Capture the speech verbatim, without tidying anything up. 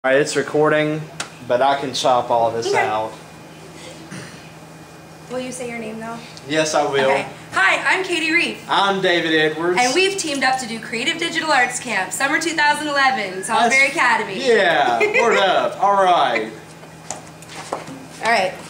All right, it's recording, but I can chop all this okay. out. Will you say your name though? Yes, I will. Okay. Hi, I'm Katie Reef. I'm David Edwards. And we've teamed up to do Creative Digital Arts Camp, Summer two thousand eleven, Salisbury Academy. Yeah, word up. All right. All right.